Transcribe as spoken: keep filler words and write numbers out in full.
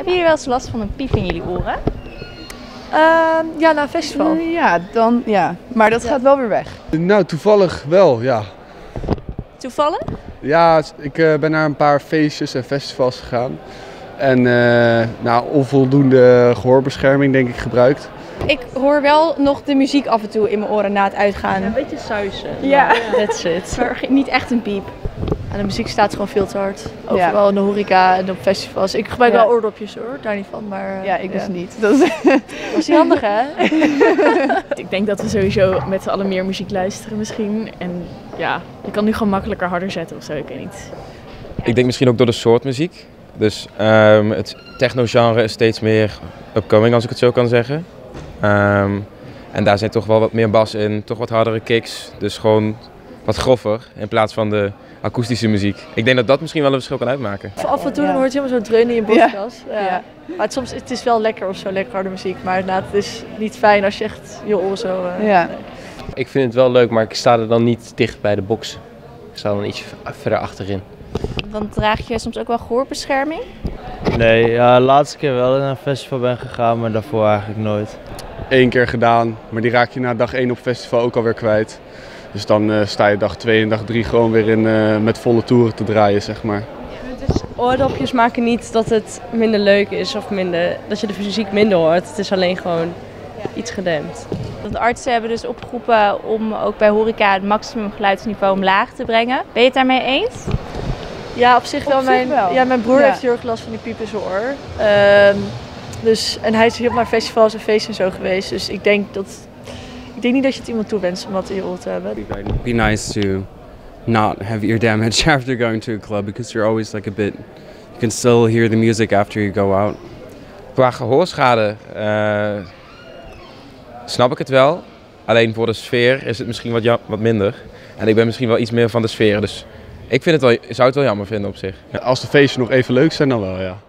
jullie wel eens last van een piep in jullie oren? Uh, ja, na een festival. Uh, ja, dan ja. Maar dat ja. gaat wel weer weg. Nou, toevallig wel, ja. Toevallig? Ja, ik uh, ben naar een paar feestjes en festivals gegaan. En uh, nou, onvoldoende gehoorbescherming denk ik gebruikt. Ik hoor wel nog de muziek af en toe in mijn oren na het uitgaan. Ja, een beetje suizen. Ja, that's it. Maar niet echt een piep. En de muziek staat gewoon veel te hard. Overal ja. in de horeca en op festivals. Ik gebruik ja. wel oordopjes hoor, daar niet van. Maar, ja, ik ja. dus niet. Dat is was niet handig hè? Ik denk dat we sowieso met z'n allen meer muziek luisteren misschien. En ja, je kan nu gewoon makkelijker harder zetten of zo, ik weet niet. Ik denk misschien ook door de soort muziek. Dus um, het techno-genre is steeds meer upcoming, als ik het zo kan zeggen. Um, en daar zit toch wel wat meer bas in, toch wat hardere kicks. Dus gewoon wat groffer in plaats van de akoestische muziek. Ik denk dat dat misschien wel een verschil kan uitmaken. Af en toe ja. hoort je helemaal zo dreunen in je podcast. Ja. Ja. Maar het, soms, het is wel lekker of zo, lekker harde muziek. Maar het is niet fijn als je echt je oren zo... Uh, ja. nee. Ik vind het wel leuk, maar ik sta er dan niet dicht bij de box. Ik sta dan iets verder achterin. Dan draag je soms ook wel gehoorbescherming? Nee, ja, de laatste keer wel naar een festival ben gegaan, maar daarvoor eigenlijk nooit. Eén keer gedaan, maar die raak je na dag één op festival ook alweer kwijt. Dus dan uh, sta je dag twee en dag drie gewoon weer in, uh, met volle toeren te draaien, zeg maar. Dus oordopjes maken niet dat het minder leuk is of minder, dat je de muziek minder hoort. Het is alleen gewoon iets gedempt. De artsen hebben dus opgeroepen om ook bij horeca het maximum geluidsniveau omlaag te brengen. Ben je het daarmee eens? Ja, op zich wel. Op zich mijn, wel. Ja, mijn broer ja. heeft heel erg last van die piep in zijn oor. Um, dus, en hij is heel naar festivals en feesten en zo geweest. Dus ik denk dat... Ik denk niet dat je het iemand toewenst om wat in je oor te hebben. It'd be nice to not have ear damage after going to a club because you're always like a bit... You can still hear the music after you go out. Qua gehoorschade uh, snap ik het wel. Alleen voor de sfeer is het misschien wat, jam- wat minder. En ik ben misschien wel iets meer van de sfeer. Dus ik vind het wel, zou het wel jammer vinden op zich. Ja, als de feesten nog even leuk zijn, dan wel ja.